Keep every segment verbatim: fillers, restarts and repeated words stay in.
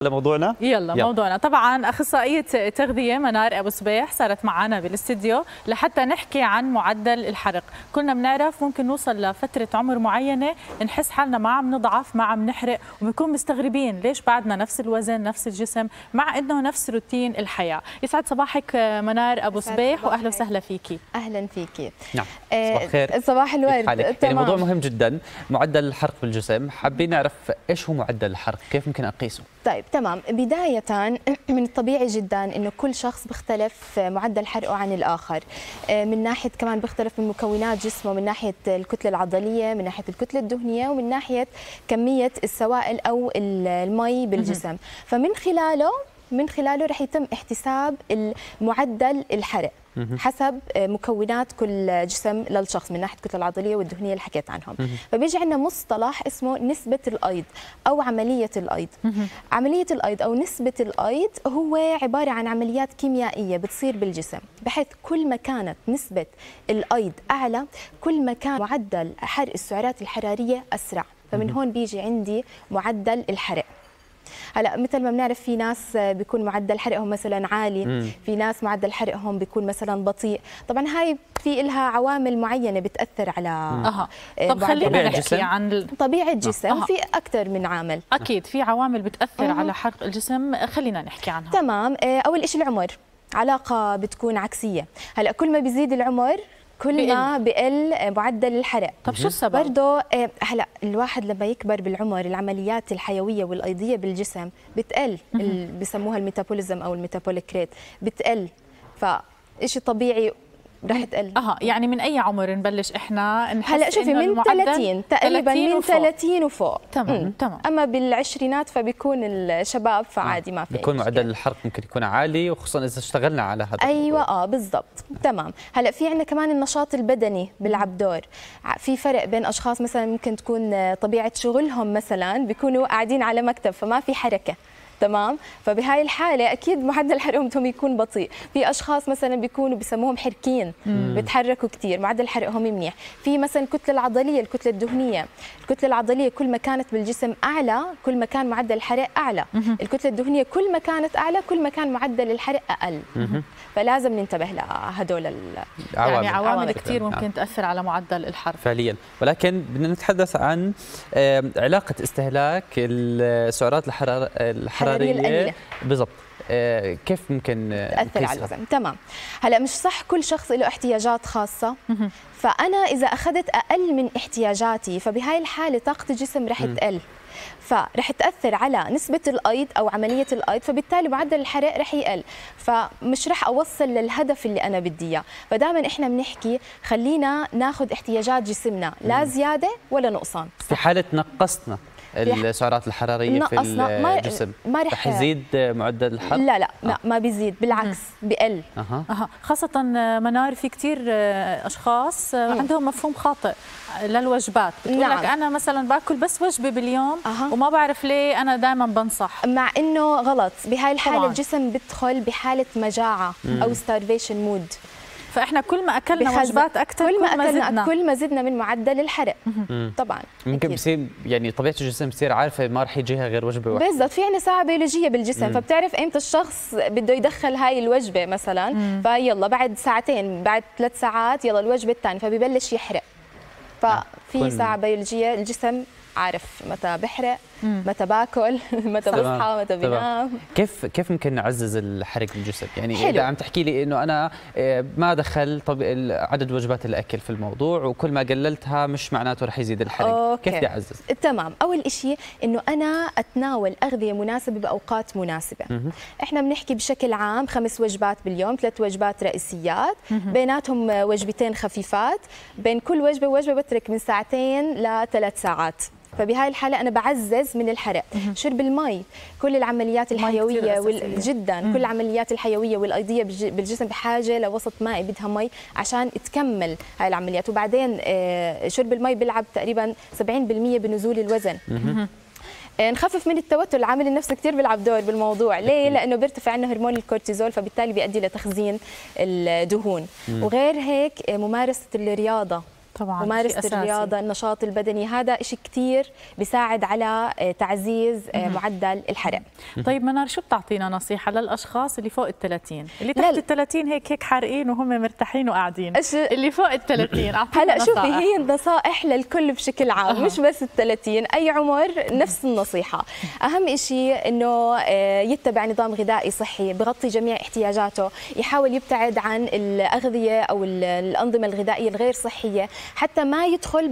لموضوعنا؟ يلا, يلا موضوعنا طبعا اخصائيه تغذيه منار ابو صبيح صارت معنا بالاستديو لحتى نحكي عن معدل الحرق. كنا بنعرف ممكن نوصل لفتره عمر معينه نحس حالنا ما عم نضعف ما عم نحرق وبنكون مستغربين ليش بعدنا نفس الوزن نفس الجسم مع انه نفس روتين الحياه. يسعد صباحك منار ابو صبيح واهلا وسهلا فيكي. اهلا فيكي. نعم صباح الخير. صباح الورد. يعني موضوع مهم جدا، معدل الحرق بالجسم. حابين نعرف ايش هو معدل الحرق، كيف ممكن اقيسه؟ طيب تمام، بداية من الطبيعي جدا انه كل شخص بيختلف معدل حرقه عن الاخر، من ناحية كمان بيختلف من مكونات جسمه، من ناحية الكتلة العضلية، من ناحية الكتلة الدهنية، ومن ناحية كمية السوائل او المي بالجسم. فمن خلاله من خلاله رح يتم احتساب معدل الحرق حسب مكونات كل جسم للشخص من ناحيه الكتله العضليه والدهنيه اللي حكيت عنهم. فبيجي عندنا مصطلح اسمه نسبه الايض او عمليه الايض. عمليه الايض او نسبه الايض هو عباره عن عمليات كيميائيه بتصير بالجسم، بحيث كل ما كانت نسبه الايض اعلى كل ما كان معدل حرق السعرات الحراريه اسرع. فمن هون بيجي عندي معدل الحرق. هلا مثل ما بنعرف في ناس بيكون معدل حرقهم مثلا عالي، مم. في ناس معدل حرقهم بيكون مثلا بطيء. طبعا هاي في لها عوامل معينه بتاثر على اها. طب خلينا نحكي عن طبيعه الجسم. أه. في اكثر من عامل. اكيد في عوامل بتاثر أه. على حرق الجسم، خلينا نحكي عنها. تمام. اول شيء العمر، علاقه بتكون عكسيه. هلا كل ما بيزيد العمر كل ما بقل معدل الحرق. طب شو السبب؟ برضه هلا الواحد لما يكبر بالعمر العمليات الحيويه والايضيه بالجسم بتقل، بسموها الميتابوليزم او الميتابوليك ريت بتقل، فشيء طبيعي رح تقل. اها يعني من اي عمر نبلش احنا نحس؟ هلا شوفي من ثلاثين تقريبا، من ثلاثين وفوق. تمام تمام. اما بالعشرينات فبيكون الشباب فعادي ما في بيكون معدل الحرق ممكن يكون عالي، وخصوصا اذا اشتغلنا على هذا. ايوه اه بالضبط. تمام. هلا في عندنا كمان النشاط البدني بيلعب دور. في فرق بين اشخاص مثلا ممكن تكون طبيعه شغلهم مثلا بيكونوا قاعدين على مكتب فما في حركه، تمام؟ فبهاي الحاله اكيد معدل حرقهم يكون بطيء. في اشخاص مثلا بيكونوا بسموهم حركين، بيتحركوا كثير، معدل حرقهم منيح. في مثلا الكتله العضليه، الكتله الدهنيه، الكتله العضليه كل ما كانت بالجسم اعلى كل ما كان معدل الحرق اعلى. الكتله الدهنيه كل ما كانت اعلى كل ما كان معدل الحرق اقل. فلازم ننتبه لهدول العوامل. يعني عوامل كثير ممكن تاثر على معدل الحرق فعليا. ولكن بدنا نتحدث عن علاقه استهلاك السعرات الحراريه الحراريه بالضبط، كيف ممكن تاثر على الوزن. تمام. هلا مش صح كل شخص له احتياجات خاصه، فانا اذا اخذت اقل من احتياجاتي فبهاي الحاله طاقه الجسم رح تقل، فرح تاثر على نسبه الايض او عمليه الايض، فبالتالي معدل الحرق رح يقل، فمش رح اوصل للهدف اللي انا بدي اياه. فدائما احنا بنحكي خلينا ناخذ احتياجات جسمنا، لا زياده ولا نقصان. في حاله نقصنا السعرات الحراريه في الجسم ما رح يزيد معدل الحرق؟ لا لا لا ما بيزيد، بالعكس بقل. أه. أه. خاصة منار في كثير أشخاص عندهم مفهوم خاطئ للوجبات، بتقول نعم. لك أنا مثلا باكل بس وجبة باليوم أه. وما بعرف ليه أنا دائما بنصح، مع إنه غلط. بهاي الحالة طبعاً. الجسم بدخل بحالة مجاعة مم. أو starvation مود، فاحنا كل ما اكلنا وجبات اكثر كل ما اكلنا زدنا. كل ما زدنا من معدل الحرق. طبعا ممكن بصير يعني طبيعه الجسم بتصير عارفه ما رح يجيها غير وجبه واحده. بالضبط. في عندنا ساعه بيولوجيه بالجسم، مم. فبتعرف امتى الشخص بده يدخل هاي الوجبه مثلا، مم. فيلا بعد ساعتين بعد ثلاث ساعات يلا الوجبه الثانيه، فبيبلش يحرق. ففي ساعه بيولوجيه الجسم عارف متى بحرق، متى باكل، متى بصحى، متى بنام. كيف كيف ممكن نعزز الحرق بالجسم؟ يعني حلو. اذا عم تحكي لي انه انا ما دخل طب عدد وجبات الاكل في الموضوع وكل ما قللتها مش معناته رح يزيد الحرق، أوكي. كيف بدي اعزز؟ تمام. اول شيء انه انا اتناول اغذيه مناسبه باوقات مناسبه. مه. احنا بنحكي بشكل عام خمس وجبات باليوم، ثلاث وجبات رئيسيات، مه. بيناتهم وجبتين خفيفات، بين كل وجبه ووجبه بترك من ساعتين لثلاث ساعات. فبهاي الحالة أنا بعزز من الحرق. شرب المي، كل العمليات الحيوية وال... جدا مم. كل العمليات الحيوية والأيضية بالجسم بحاجة لوسط مائي بدها مي عشان تكمل هاي العمليات. وبعدين شرب المي بيلعب تقريبا سبعين بالمئة بنزول الوزن. مم. نخفف من التوتر، العامل النفسي كثير بيلعب دور بالموضوع. ليه؟ لانه بيرتفع عندنا هرمون الكورتيزول، فبالتالي بيؤدي لتخزين الدهون. مم. وغير هيك ممارسه الرياضه طبعا ممارسه الرياضه، النشاط البدني، هذا شيء كثير بيساعد على تعزيز معدل الحرق. طيب منار، شو بتعطينا نصيحه للاشخاص اللي فوق ال ثلاثين، اللي تحت ال ثلاثين هيك هيك حارقين وهم مرتاحين وقاعدين، اللي فوق ال ثلاثين؟ هلا شوفي، هي النصائح للكل بشكل عام، مش بس ال ثلاثين، اي عمر نفس النصيحه. اهم شيء انه يتبع نظام غذائي صحي بغطي جميع احتياجاته، يحاول يبتعد عن الاغذيه او الانظمه الغذائيه الغير صحيه حتى ما يدخل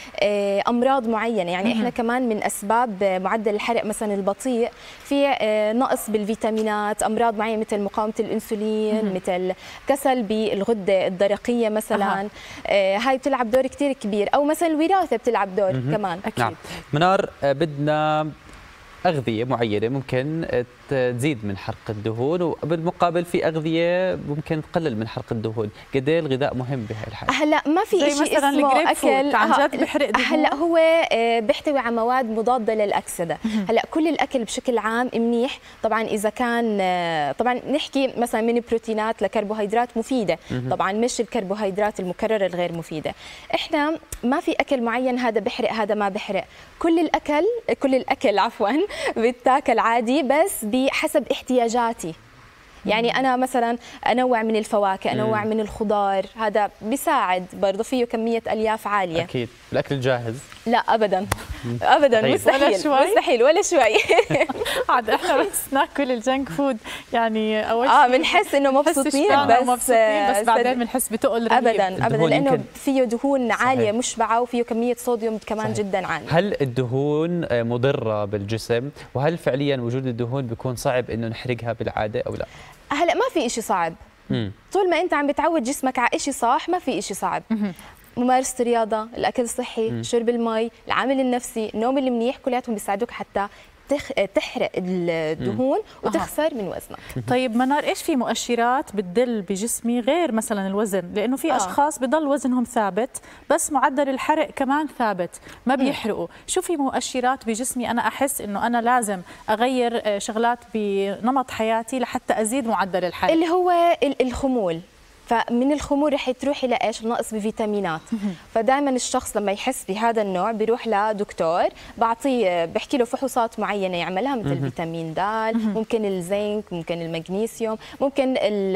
بامراض معينه. يعني احنا كمان من اسباب معدل الحرق مثلا البطيء في نقص بالفيتامينات، امراض معينه مثل مقاومه الانسولين، مثل كسل بالغده الدرقيه مثلا. آه هاي بتلعب دور كثير كبير، او مثلا الوراثه بتلعب دور كمان. اكيد. نعم. منار، بدنا أغذية معينة ممكن تزيد من حرق الدهون، وبالمقابل في أغذية ممكن تقلل من حرق الدهون، قد ايه الغذاء مهم بهي الحالة؟ هلا ما في شيء اسمه أكل عن جد بحرق دهون. هلا هو بيحتوي على مواد مضادة للأكسدة. هلا كل الأكل بشكل عام منيح، طبعا إذا كان طبعا نحكي مثلا من بروتينات لكربوهيدرات مفيدة، طبعا مش الكربوهيدرات المكررة الغير مفيدة. احنا ما في أكل معين هذا بحرق هذا ما بحرق، كل الأكل كل الأكل عفوا بتاكل عادي بس بحسب احتياجاتي. يعني أنا مثلا أنوع من الفواكه، أنوع من الخضار، هذا بيساعد برضه، فيه كمية ألياف عالية. أكيد. الأكل الجاهز لا أبدا أبدا، مستحيل مستحيل ولا شوي. عاد إحنا بس ناكل الجنك فود يعني أول شيء آه بنحس إنه مبسوطين، بس مبسوطين بس بعدين بنحس بتقل رهيب. أبدا أبدا، لأنه فيه دهون عالية مشبعة، وفيه كمية صوديوم كمان صحيح. جدا عالية. هل الدهون مضرة بالجسم؟ وهل فعليا وجود الدهون بيكون صعب إنه نحرقها بالعادة أو لا؟ هلا ما في شيء صعب. مم. طول ما انت عم بتعود جسمك على شيء صح ما في شيء صعب. مم. ممارسه الرياضه، الاكل الصحي، مم. شرب المي، العامل النفسي، النوم المنيح، كلياتهم بيساعدوك حتى تحرق الدهون وتخسر من وزنك. طيب منار، ايش في مؤشرات بتدل بجسمي غير مثلا الوزن؟ لانه في اشخاص بضل وزنهم ثابت بس معدل الحرق كمان ثابت، ما بيحرقوا. شو في مؤشرات بجسمي انا احس انه انا لازم اغير شغلات بنمط حياتي لحتى ازيد معدل الحرق؟ اللي هو الخمول. فمن الخمول رح تروحي لايش؟ نقص بفيتامينات. فدائما الشخص لما يحس بهذا النوع بيروح لدكتور، بعطيه بحكي له فحوصات معينه يعملها مثل فيتامين د، ممكن الزنك، ممكن المغنيسيوم، ممكن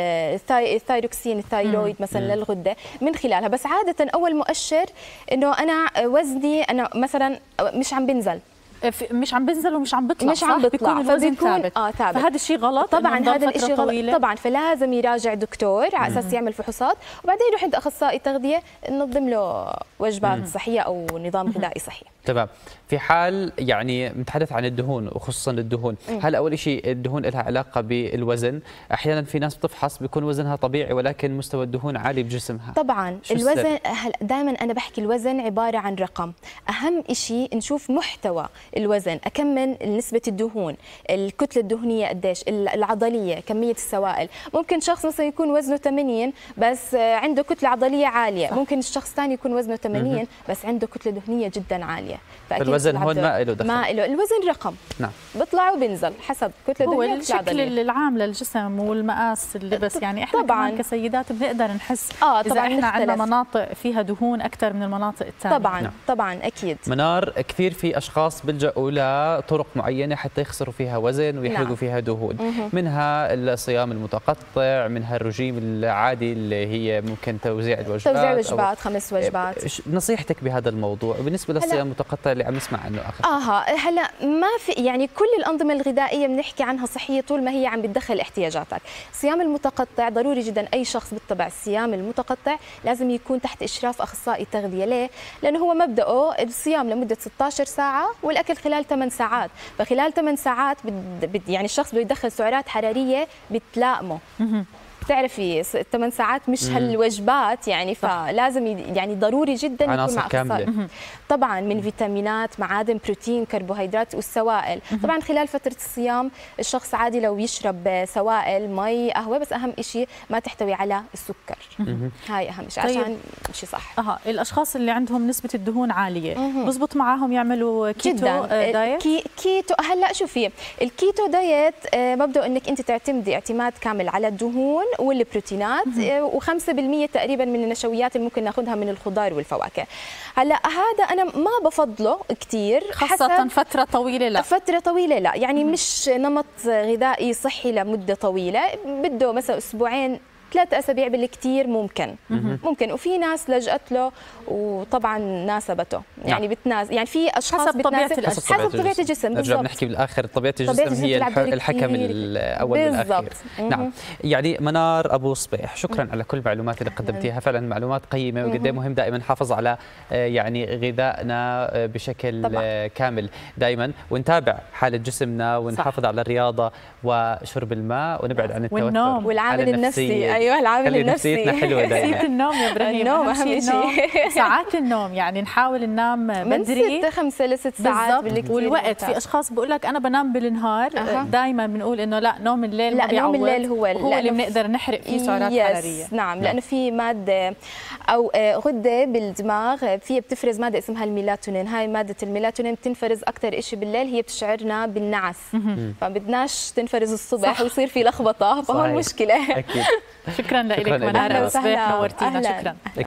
الثايروكسين الثايرويد مثلا للغده من خلالها. بس عاده اول مؤشر انه انا وزني انا مثلا مش عم بنزل، مش عم بنزل ومش عم بيطلع، مش عم بيطلع، بيكون الوزن ثابت. اه ثابت. فهذا الشيء غلط طبعا، هذا الشيء غلط طبعا. فلازم يراجع دكتور على اساس يعمل فحوصات، وبعدين يروح عند اخصائي تغذيه ننظم له وجبات مم. صحيه او نظام غذائي صحي. تمام. في حال يعني نتحدث عن الدهون وخصوصا الدهون، هل اول شيء الدهون لها علاقه بالوزن؟ احيانا في ناس بتفحص بيكون وزنها طبيعي ولكن مستوى الدهون عالي بجسمها. طبعا الوزن دائما انا بحكي الوزن عباره عن رقم، اهم شيء نشوف محتوى الوزن، اكمل نسبه الدهون، الكتله الدهنيه قديش، العضليه، كميه السوائل. ممكن شخص مثلا يكون وزنه ثمانين بس عنده كتله عضليه عاليه، صح. ممكن الشخص ثاني يكون وزنه ثمانين بس عنده كتله دهنيه جدا عاليه. فالوزن هون ما له دخل، ما له، الوزن رقم نعم بيطلع وبينزل حسب كتله هو الشكل العام للجسم والمقاس اللبس. يعني احنا طبعا كسيدات بنقدر نحس اه طبعا اذا احنا عندنا مناطق فيها دهون اكثر من المناطق الثانيه. طبعا نعم. طبعا اكيد. منار، كثير في اشخاص بيلجأوا لطرق معينه حتى يخسروا فيها وزن ويحرقوا نعم. فيها دهون، مه. منها الصيام المتقطع، منها الرجيم العادي اللي هي ممكن توزيع الوجبات، توزيع وجبات، خمس وجبات. نصيحتك بهذا الموضوع بالنسبه للصيام المتقطع اللي عم نسمع عنه اخر اه هلا ما في، يعني كل الانظمه الغذائيه بنحكي عنها صحيه طول ما هي عم بتدخل احتياجاتك. الصيام المتقطع ضروري جدا، اي شخص بيتبع الصيام المتقطع لازم يكون تحت اشراف اخصائي تغذيه. ليه؟ لانه هو مبداه الصيام لمده ستة عشر ساعه والاكل خلال ثمان ساعات، فخلال ثمان ساعات بد يعني الشخص بده يدخل سعرات حراريه بتلائمه. بتعرفي ثمان ساعات مش هالوجبات يعني، فلازم يعني ضروري جدا يكون مع اخصائي. طبعا من فيتامينات، معادن، بروتين، كربوهيدرات والسوائل. طبعا خلال فتره الصيام الشخص عادي لو يشرب سوائل، مي، قهوه، بس اهم شيء ما تحتوي على السكر. هاي اهم شيء عشان شيء صح. اها الاشخاص اللي عندهم نسبه الدهون عاليه بزبط معاهم يعملوا كيتو دايت؟ كي كيتو هلا شوفي، الكيتو دايت مبدأ انك انت تعتمدي اعتماد كامل على الدهون والبروتينات وخمسة بالمئة تقريبا من النشويات اللي ممكن ناخذها من الخضار والفواكه. هلا هذا انا ما بفضله كثير، خاصة فترة طويلة لا فترة طويلة لا، يعني مم. مش نمط غذائي صحي لمدة طويلة، بده مثلا اسبوعين ثلاث اسابيع بالكثير ممكن مم. ممكن. وفي ناس لجأت له وطبعا ناسبته، يعني نعم. بتناس يعني في اشخاص حسب طبيعه الجسم، حسب طبيعه الجسم. نرجع بنحكي بالاخر طبيعه الجسم هي الحكم الاول والاخير. نعم. يعني منار ابو صبيح، شكرا مم. على كل المعلومات اللي قدمتيها، فعلا معلومات قيمه، وقد ايه مهم دائما نحافظ على يعني غذائنا بشكل طبعا. كامل دائما، ونتابع حاله جسمنا ونحافظ صح. على الرياضه وشرب الماء، ونبعد عن التوتر والنوم والعامل النفسي. ايوه العامل النفسي. نفسيتنا حلوه دائما. نسيت النوم يا ابراهيم. النوم اهم شيء. ساعات النوم يعني نحاول ننام بدري من ستة خمسة لست ساعات بالكثير. والوقت في اشخاص بقول لك انا بنام بالنهار، أه. دائما بنقول انه لا نوم الليل لا ما بيعوض، نوم الليل هو هو اللي بنقدر نحرق فيه سعرات حراريه. نعم، لانه في ماده او غده بالدماغ فيها بتفرز ماده اسمها الميلاتونين، هاي ماده الميلاتونين بتنفرز اكثر شيء بالليل، هي بتشعرنا بالنعس، فبدناش تنفرز الصبح ويصير في لخبطه، فهون مشكله. اكيد. شكرا لك منار أبو صبيح، نورتينا. شكرا.